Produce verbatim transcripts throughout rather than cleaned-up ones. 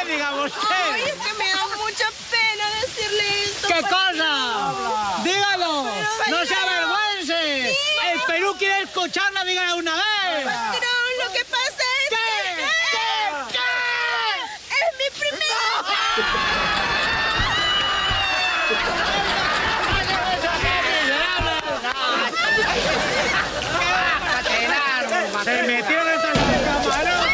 dígame usted. Ay, es que me da mucha pena decirle esto. ¿Qué patrón. cosa? Dígalo. Pero, No se avergüence. Sí. El Perú quiere escucharla, dígala una vez. Patrón, lo que pasa es ¿Qué? que... ¿Qué? ¿Qué? Es mi primera... Se metió en esta camarón.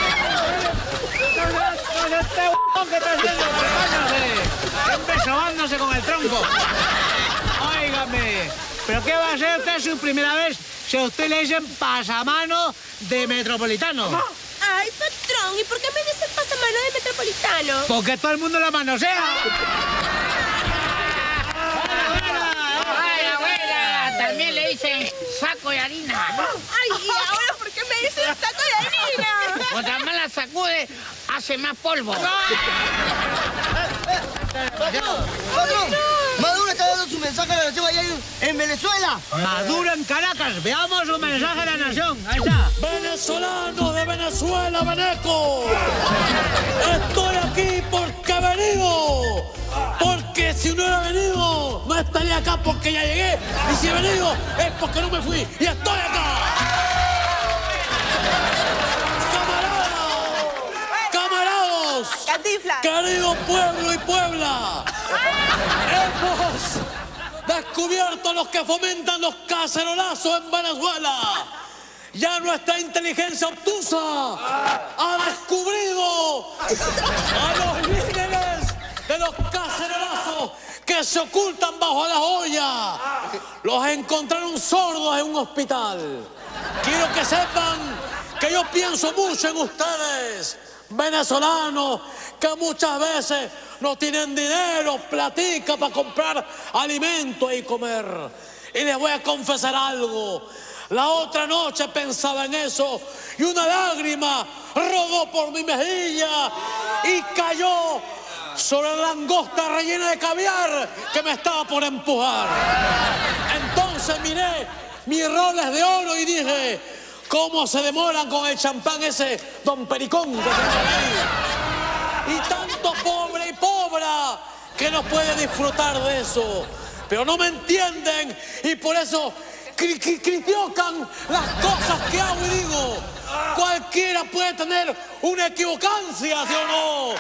Con este b****** que está haciendo, váyase. Empezándose con el tronco. Óigame, ¿pero qué va a ser usted su primera vez si a usted le dicen pasamano de Metropolitano? Ay, patrón, ¿y por qué me dice pasamano de Metropolitano? Porque todo el mundo la manosea. ¡Abuela, abuela! También le dicen saco de harina. Ay, ¿y ahora por qué me dicen saco de harina? Cuando más la sacude, hace más polvo. ¡Patrón! Maduro está dando su mensaje a la nación allá en, en Venezuela. Maduro en Caracas. Veamos un mensaje a la nación. Ahí está. Venezolanos de Venezuela, Veneco. Estoy aquí porque he venido. Porque si no hubiera venido, no estaría acá porque ya llegué. Y si he venido, es porque no me fui. Y estoy acá. Camaradas, camaradas, Cantinflas. querido pueblo y puebla, hemos descubierto a los que fomentan los cacerolazos en Venezuela. Ya nuestra inteligencia obtusa ha descubrido a los líderes de los cacerolazos que se ocultan bajo la olla. Los encontraron sordos en un hospital. Quiero que sepan que yo pienso mucho en ustedes, venezolanos, que muchas veces no tienen dinero, platica para comprar alimentos y comer. Y les voy a confesar algo. La otra noche pensaba en eso y una lágrima rodó por mi mejilla y cayó sobre la langosta rellena de caviar que me estaba por empujar. Entonces miré mis roles de oro y dije, ¿cómo se demoran con el champán ese Don Pericón que tengo ahí? Y tanto pobre y pobra que no puede disfrutar de eso. Pero no me entienden y por eso cri cri critican las cosas que hago y digo. Cualquiera puede tener una equivocancia, ¿sí o no?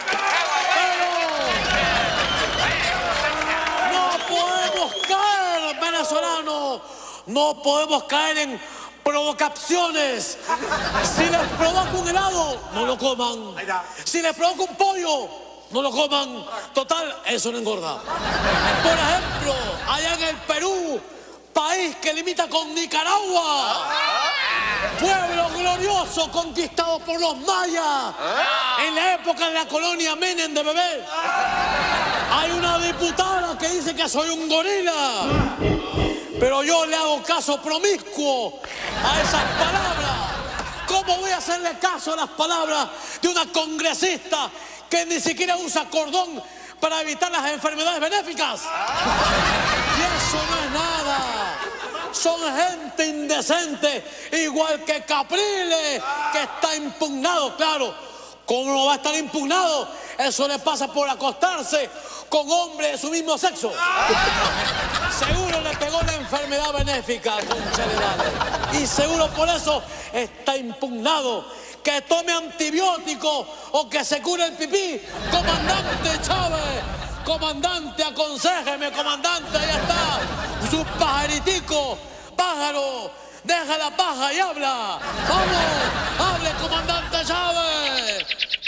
Pero no podemos caer, venezolanos. No podemos caer en provocaciones. Si les provoca un helado, no lo coman. Si les provoca un pollo, no lo coman. Total, eso no engorda. Por ejemplo, allá en el Perú, país que limita con Nicaragua, pueblo glorioso conquistado por los mayas en la época de la colonia Menem de Bebé. Hay una diputada que dice que soy un gorila, pero yo le hago caso promiscuo a esas palabras. ¿Cómo voy a hacerle caso a las palabras de una congresista que ni siquiera usa cordón para evitar las enfermedades benéficas? Y eso no es nada. Son gente indecente, igual que Capriles, que está impugnado, claro. ¿Cómo no va a estar impugnado? Eso le pasa por acostarse con hombres de su mismo sexo. Seguro le pegó la enfermedad benéfica, concha. Y seguro por eso está impugnado. Que tome antibiótico o que se cure el pipí. Comandante Chávez, comandante, aconséjeme, comandante, ahí está. Su pajaritico, pájaro, deja la paja y habla. Vamos, hable, comandante Chávez.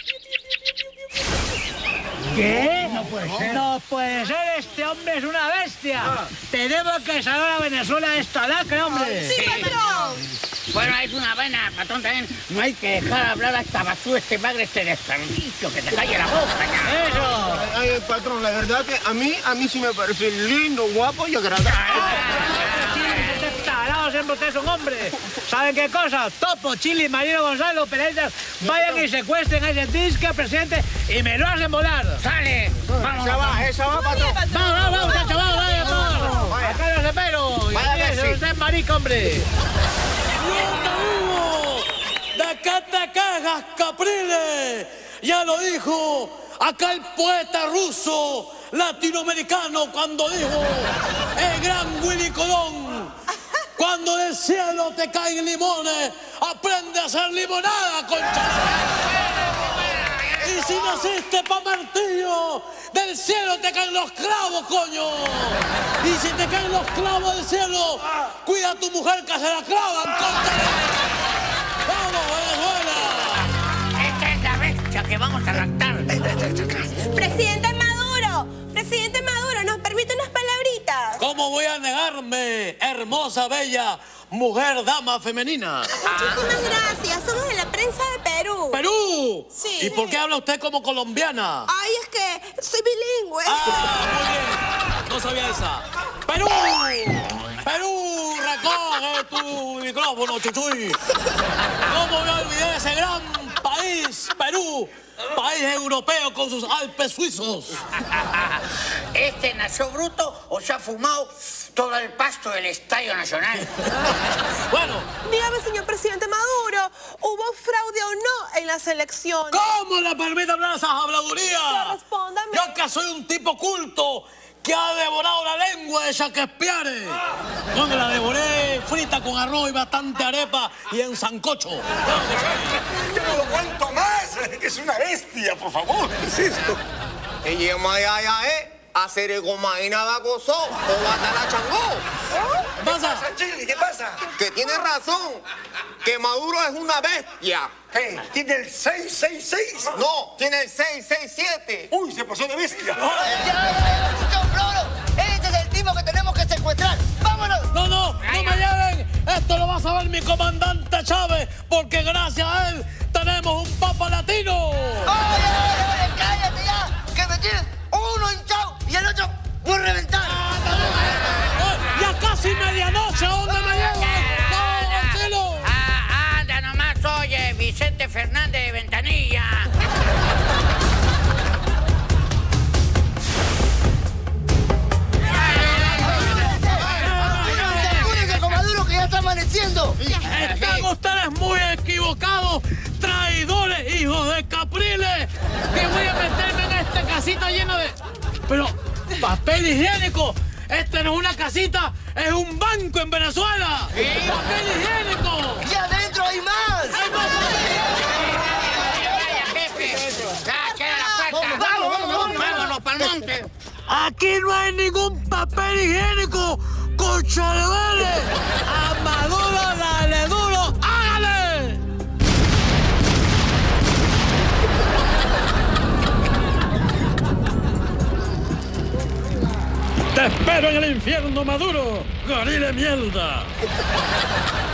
¿Qué? No puede ser. No puede ser, este hombre es una bestia. Ah. Tenemos que salvar a Venezuela de esta lacra, hombre. ¡Sí, patrón! Bueno, es una pena, patrón, también. No hay que dejar hablar a esta basura, este bagre, este desperdicio, que te calle la boca ya. ¡Eso! Ay, ay, patrón, la verdad que a mí, a mí sí me parece lindo, guapo y agradable. Siempre usted es un hombre. ¿Saben qué cosa? Topo, Chili, Marino, Gonzalo, Pereira, vayan y secuestren a ese disque presidente y me lo hacen volar. ¡Sale! ¡Vamos! Esa va, esa va, patrón. Vamos, vamos, vamos, muchachos, vamos, vaya, vamos. Acá los espero. Vaya que sí. Usted es marica, hombre. ¡No, ¿de qué te quejas, Capriles? Ya lo dijo aquel poeta ruso latinoamericano cuando dijo, el gran Willy Colón, cuando del cielo te caen limones, aprende a hacer limonada, concha. Y si naciste pa' martillo, del cielo te caen los clavos, coño. Y si te caen los clavos del cielo, cuida a tu mujer que se la clavan, concha. ¡Vamos, Venezuela! Esta es la bestia que vamos a raptar. Presidente Maduro, presidente Maduro, ¿nos permite unas palabritas? ¿Cómo voy a negarme, hermosa, bella mujer, dama femenina? Muchísimas gracias, somos de la prensa de Perú. ¡Perú! Sí. ¿Y por qué habla usted como colombiana? Ay, es que soy bilingüe. ¡Ah, muy bien! No sabía esa. ¡Perú! ¡Perú! ¡Recoge tu micrófono, chuchuy! ¿Cómo me olvidé de ese gran país, Perú? País europeo con sus Alpes suizos. ¿Este nació bruto o se ha fumado todo el pasto del Estadio Nacional? Bueno. Dígame, señor presidente Maduro, ¿hubo fraude o no en las elecciones? ¿Cómo le permite hablar esas habladurías? Respóndame. Yo que soy un tipo culto que ha devorado la lengua de Shakespeare. Cuando la devoré frita con arroz y bastante arepa y en sancocho. Yo no lo cuento más, que es una bestia, por favor. ¿Qué es esto? Ella maya ya eh, hacer el goma y nada gozó, o batala changó. ¿Qué pasa? Chili, ¿qué pasa? Que tiene razón, que Maduro es una bestia. ¿Qué? ¿Tiene el seis seis seis? No, tiene el seis seis siete. Uy, se pasó de bestia. Ya, ya, escucha, Floro. Este es el tipo que tenemos que secuestrar. ¡Vámonos! No, no, no me lleven. Esto lo va a saber mi comandante Chávez, porque gracias a él tenemos un papa latino. ¡Oye, oye, oye! ¡Cállate ya! ¡Que me tienes uno hinchado y el otro por reventar! Oh, ya casi medianoche, ¿a dónde me llevan? ¡No, al cielo! Ah, anda nomás, oye, Vicente Fernández de Ventanilla. ¡Apúrense con Maduro que ya está amaneciendo! Están ustedes muy equivocados, traidores, hijos de capriles, que voy a meterme en esta casita llena de... Pero, papel higiénico, esta no es una casita, es un banco en Venezuela. ¡Papel higiénico! ¡Y adentro hay más! ¡Hay más Ya, queda la puerta. Vamos, vamos, vamos. Vámonos pa'l monte. Aquí no hay ningún papel higiénico, concha de vele. A Maduro, dale duro, hágale. Te espero en el infierno, Maduro, gorila mierda.